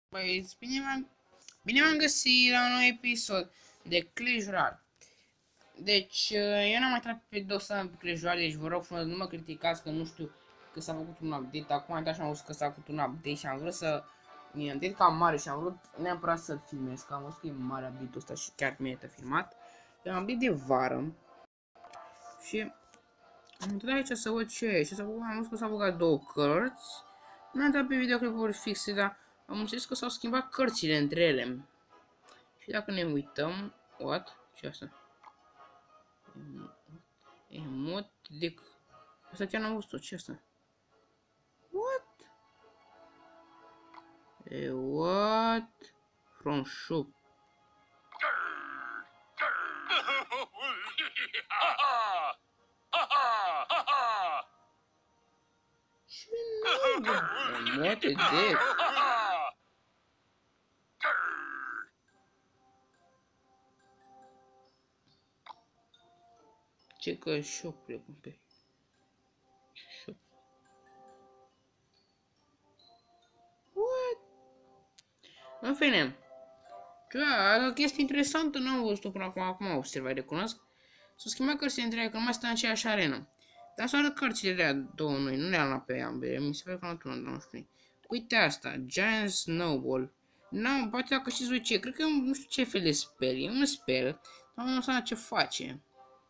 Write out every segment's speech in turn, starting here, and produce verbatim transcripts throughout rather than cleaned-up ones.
Băi, bine m-am bine m-am găsit la un nou episod de Clash Royale. Deci, eu n-am mai intrat pe dosar pe Clash Royale, deci vă rog frumos, nu mă criticați că nu știu că s-a făcut un update. Acum am dat și am văzut că s-a făcut un update și am vrut să... E un update cam mare și am vrut neapărat să-l filmez, că am văzut că e mare update-ul ăsta și chiar merită filmat. E un update de vară. Și am intrat aici să văd ce e și am văzut că s-au băgat două cărți. Nu am intrat pe videoclipuri fixe, dar am înțeles că s-au schimbat cărțile între ele. Și dacă ne uităm... What? Ce asta? Emot de... Asta chiar n-am văzut-o. Ce asta? What? E, what? From shop. Ce naiba? Emote de... Ce că shop le cumperi? Shop. What? În fine. O chestie interesantă, nu am văzut-o până acum, acum observai, recunosc. S-au schimbat cărțile între ele, că nu mai stă în aceeași arenă. Dar s-au arătat cărțile alea două noi, nu le-am luat pe ambele, mi se pare că am luat una, nu știu. Uite asta, Giant Snowball. Nu, poate dacă știți voi ce, cred că nu știu ce fel de spell, e un spell, dar nu știu ce face.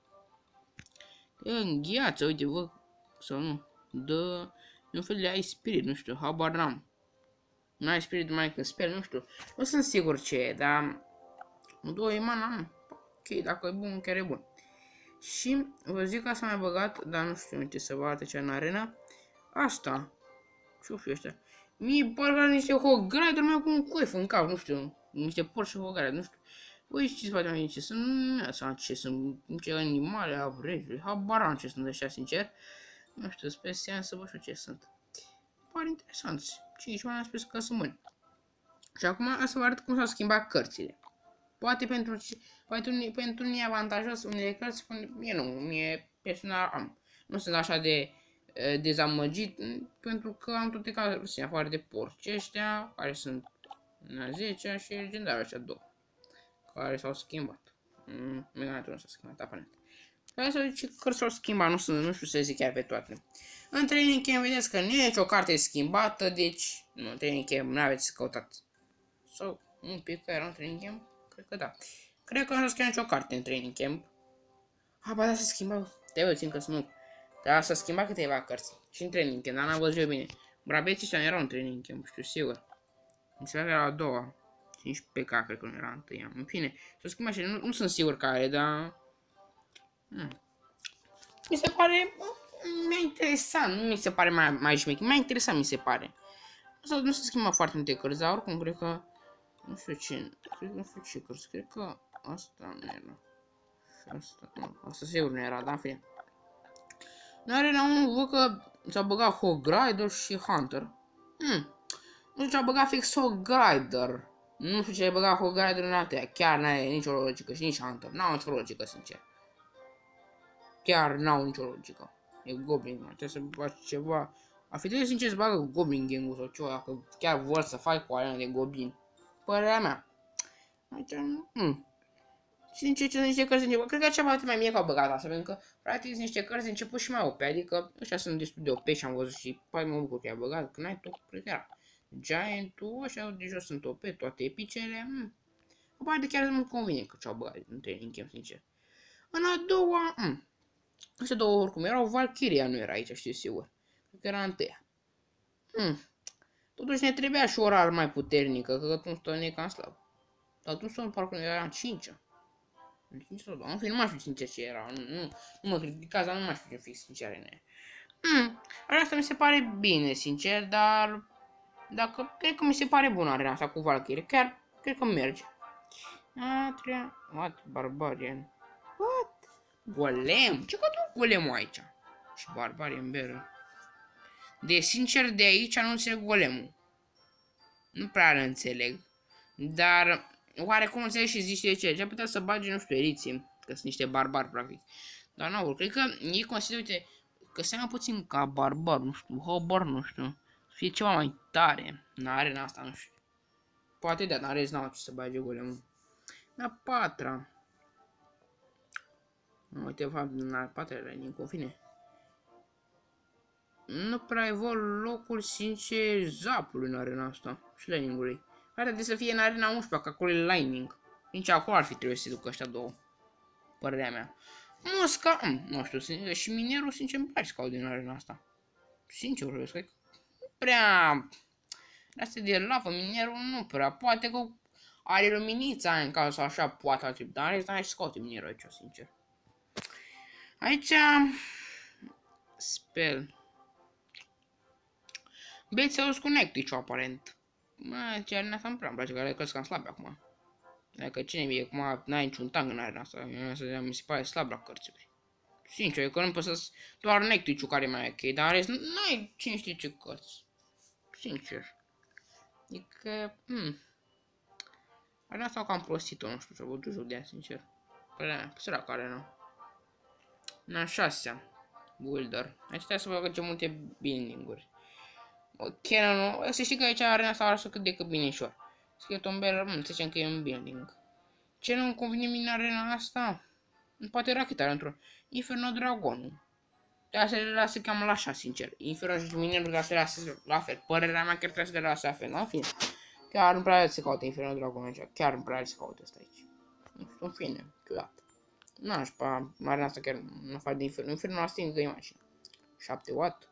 Îngheață, uite, vă, sau nu, dă, un fel de Ice Spirit, nu știu, habar n-am. Un Ice Spirit mai când spell, nu știu, nu sunt sigur ce e, dar, două e mana, ok, dacă e bun, chiar e bun. Și vă zic că s-a mai băgat, dar nu știu, uite, să vă arate ce în arena, asta, ce-o fi ăștia, mie parcă niște hograi, dar mai cu un coif în cap, nu știu, niște porci și hograi, nu știu. Voi știți poate mai ce sunt, nu știu ce sunt, ce animale, avrejuri, habar am ce sunt ăștia, sincer. Nu știu, sper să vă știu ce sunt. Pare interesanți, cinci oameni am spus că sunt buni. Și acum să vă arăt cum s-au schimbat cărțile. Poate pentru, poate un, pentru unii avantajos, unele cărți, mie nu, mie personal am. Nu sunt așa de uh, dezamăgit, pentru că am toate cărțile, afară de porci ăștia, care sunt în zece și legendare ăștia două. Care s-au schimbat. Mm, Meganetul nu s-a schimbat, aparent. Hai să zic că s-au schimbat, nu, sunt, nu știu să zic chiar pe toate. În training camp vedeți că nu e nicio carte schimbată, deci nu, în training camp nu aveți să căutați. Sau un pic că era în training camp? Cred că da. Cred că nu s-a schimbat nicio carte în training camp. Ah, ba da, s-a schimbat. Te țin că nu. Dar s-a schimbat câteva cărți. Și în training camp, dar n-am văzut eu bine. Brabeții ăștia nu erau în training camp, știu sigur. Mi se pare la a doua. cinci P K, cred că nu era întâia. În fine, s-o schimba și nu, nu sunt sigur care, dar... Hmm. Mi se pare... Mi-a interesant, nu mi se pare mai, mai șmec. Mi-a interesant, mi se pare. Asta nu se schimba foarte multe cărți, dar oricum cred că... Nu știu ce... Cred că nu știu ce cărți, cred că... Asta nu era. Și asta... Nu, asta sigur nu era, dar în fine. În arena unu văd că s-a băgat Hog Rider și Hunter. Hmm. Nu știu ce a băgat fix Hog Rider. Nu știu ce ai băgat Hog Rider în altea. Chiar n-are nicio logică și nici Hunter. N-au nicio logică, sincer. Chiar n-au nicio logică. E Goblin, trebuie să faci ceva. A fi trebuie sincer să bagă Goblin Gang-ul sau ceva, dacă chiar vor să faci cu arena de Goblin. Părerea mea. Aici, hmm. Sincer, ce sunt niște cărți început. Cred că ceva mai mie că au băgat asta, pentru că, practic, sunt niște cărți început și mai O P, adică ăștia sunt destul de O P și am văzut și poate mă bucur că i-a băgat, că n-ai tot, cred că era. Giant-ul, ăștia de jos sunt O P, toate epicele, hmm. Poate chiar nu-mi convine că ce-au băgat în training camp, sincer. În a doua, hmm. Ăștia două oricum erau, Valkyria nu era aici, știu sigur. Cred că era întâia. Hmm. Totuși ne trebuia și o rar mai puternică, că atunci Stone e cam slab. Dar atunci Stone parcă era în cincea. În cincea sau doua, în fine, nu mai știu sincer ce era, nu, nu, nu mă criticați, dar nu mai știu ce fix sincer în ea. Hmm. Asta mi se pare bine, sincer, dar... Dacă, cred că mi se pare bună arena asta cu Valkyrie, chiar, cred că merge. A treia, what, Barbarian. What? Golem? Ce căută golemul aici? Și Barbarian Bearer. De sincer, de aici nu înțeleg golemul. Nu prea îl înțeleg. Dar, oarecum înțeleg și zici de ce. Ce-ar putea să bage, nu știu, eriții. Că sunt niște barbari, practic. Dar nu, cred că ei consideră, uite, că seamănă puțin ca barbar, nu știu, habar, nu știu. Să fie ceva mai tare în arena asta, nu știu. Poate da, dar rest n-au ce să bage golemul. La patra. Uite, de fapt, la patra Lightning, în fine. Nu prea văd locul, sincer, Zapului în arena asta. Și Lightning-ului. Ar trebui să fie în arena unsprezece, că acolo e Lightning. Nici acolo ar fi trebuit să ducă ăștia două. Părerea mea. Mosca, mm, nu știu, și minerul, sincer, îmi place scau din arena asta. Sincer, vorbesc, că nu prea... Astea de lavă, minerul nu prea. Poate că are luminița aia în cazul sau așa, poate altfel. Dar are să scoate minerul aici, sincer. Aici... Spell. Beți să cu Nectic, aparent. Mă, ce arena asta îmi prea îmi place, că are căți cam slabe acum. Dacă cine e, acum n-ai niciun tank în arena asta, mi se pare slab la cărțuri. Sincer, eu că nu pot să doar Nectic-ul care mai e ok, dar rest n-ai cine știe ce cărți. Sincer. Adică, hmm. Arena asta cam prostit-o, nu știu, ce-a văzut joc de aia, sincer. Părerea mea, săracă arena. În a șasea. Builder. Aici trebuie să băgăm multe binding-uri. Cannon, să știi că aici arena asta arată cât de cât bine ușor. Skeleton Bearer, nu să zicem că e un building. Ce nu-mi convine mie în arena asta? Poate racheta într-o. Inferno Dragonul. De asta le lasă cam la așa, sincer. Inferno și minerul trebuie să le lasă la fel. Părerea mea chiar trebuie să le lasă la fel, la fine. Chiar nu prea se caute Inferno Dragonul aici. Chiar nu prea se caute asta aici. Nu știu, în fine, ciudat. N-aș, arena asta chiar nu fac de Inferno. Inferno asta e încă imagine. șapte watt.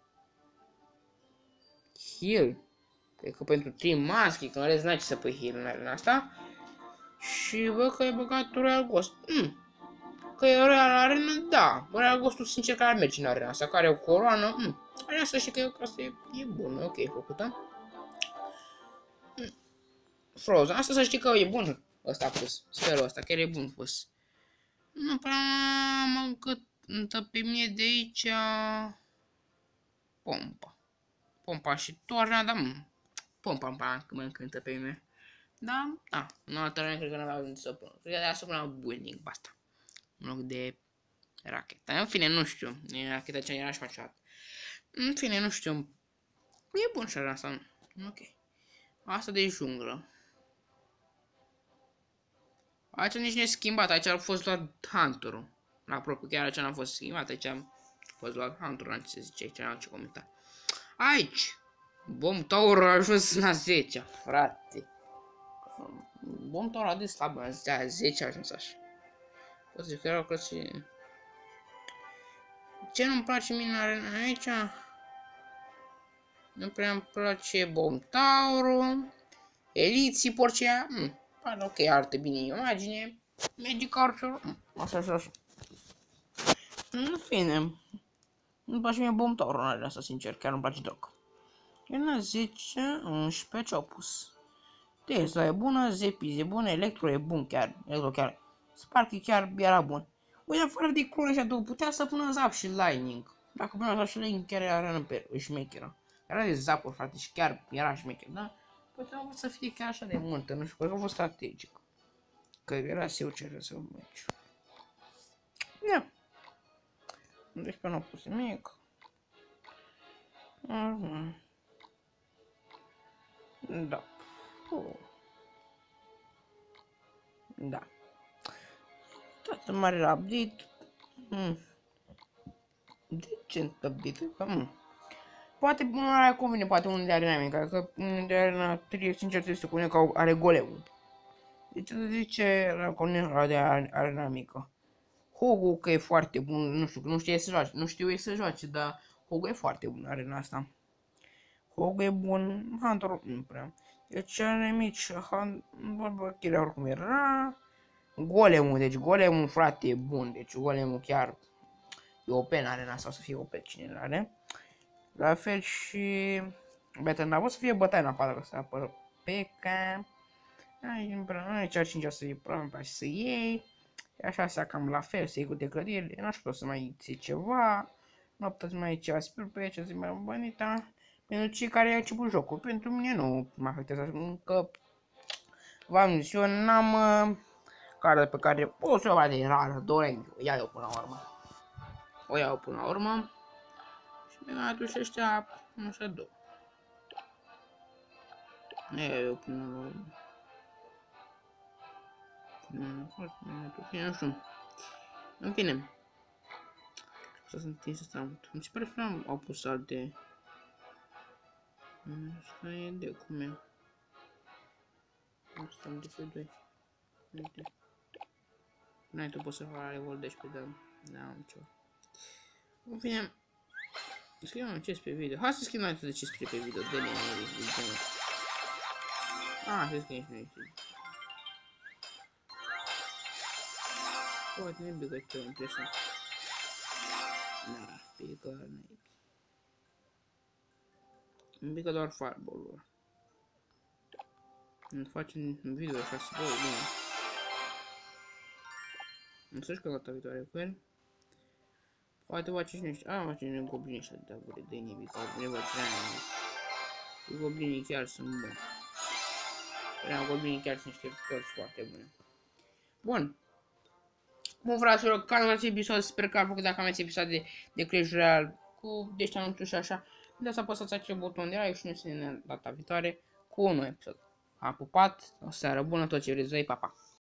Heal. Cred că pentru Team Maski, că în rest n-ai ce să pui heal în arena asta. Și bă că e băgat Royal Ghost. Mm. Că e Royal Arena, da. Royal Ghost-ul sincer care merge în arena asta, care are o coroană. Mm. Arena să știi că eu, asta e, e bună, ok făcută. Mm. Frozen, asta să știi că e bun ăsta pus. Sferul ăsta, chiar e bun pus. Nu prea mă încântă pe mine de aici pompa. Pompa și toarna, da, mă. Pompa mă încântă pe mine. Da, da, în altă rând cred că nu aveam să pun. Cred că de să punem building pe asta. În loc de rachetă. În fine, nu știu. Racheta ce era și facea. În fine, nu știu. E bun și asta. Ok. Asta de junglă. Aici nici nu e schimbat. Aici a fost luat Hunter-ul. La propriu, chiar aici n-a fost schimbat. Aici a fost luat Hunter-ul. N-am ce să zice aici, n-am ce comenta. Aici. Bomb Tower a ajuns la zece, frate. Bomb Tower a de slab, la zece a ajuns așa. Pot să zic că erau cății. Ce nu-mi place mie în arena aici? Nu prea îmi place Bomb Tower-ul. Eliții, porcea. Mm, pare ok, arată bine imagine. Magic Archer. Mm, așa, așa, așa. În fine. Nu-mi place mie Bomb Tower în arena asta, sincer. Chiar nu-mi place deloc. E la zece, unsprezece ce-au pus. Tesla e bună, Zepiz e bună, Electro e bun chiar. Electro chiar. Sparky chiar era bun. Uite, fără de clone ăștia două, putea să pună Zap și Lightning. Dacă punea Zap și Lightning chiar era pe șmecheră. Era de Zap-uri, frate, și chiar era șmecher, da? Putea să fie chiar așa de multă, nu știu, cred că a fost strategic. Că era sigur ce să mergi. Ia. Deci pe nu a pus nimic. Mhm. Da. Oh. Da. Toată mare la update. Mm. Decent update. Mm. Poate nu are convine, poate unul de arena mică, că unul de arena trei, sincer, trebuie să spune că are golemul. Deci de ce la convine de arena mică? Hogu că e foarte bun, nu știu, nu știe să joace, nu știu ei să joace, dar Hogu e foarte bun în arena asta. Hogu e bun, Hunter nu prea. Deci are mici, vorba chiar oricum era. Golemul, deci golemul, frate, e bun, deci golemul chiar e O P în arena asta, o să fie O P cine l-are. La fel și Battle Nav, o să fie bătaie în afară, să apără pe cam. Aici ar cincea să iei, probabil să iei. Așa să cam la fel, să iei cu declările, nu știu, o să mai ții ceva. Noaptea să mai iei ceva, sper pe aici, să mai bănita. Pentru cei care au început jocul, pentru mine nu mă afectează, că v-am zis, eu n-am uh, cardă pe care o să o iau de rară, Dorengiu, o iau eu până la urmă. O iau până la urmă. Și mi-am adus ăștia, nu știu, două. Nu iau eu până la urmă. Nu, nu știu. În fine. Să sunt întins asta mult. Mi se pare că nu au pus alte. Asta e de cum e. Asta am de pe doi. Uite. N-ai tu poți să faci level doisprezece, dar n-am ceva. În fine. Scriem un chest pe video. Hai să scriem mai de chest pe video. Dă-ne de genul. Ah, să scriem și noi. Poate ne bigă ceva interesant. Na, bigă n-ai. Îmi bigă doar fireball-ul. Îmi facem un video așa să vă bine. Îmi să-și că data viitoare cu el. Poate face și niște... A, face niște goblini ăștia de abure de nimic. Au nevoie de treană. Goblinii chiar sunt buni. Vreau goblinii chiar sunt niște toți foarte bune. Bun. Bun, fraților, ca în acest episod, sper că a plăcut dacă am acest episod de, de Clash Royale cu dești anunțuri și așa. Nu să apăsați acel buton de like și nu se ne data viitoare cu un nou episod. Am pupat, o seară bună, tot ce vreți voi, pa, pa!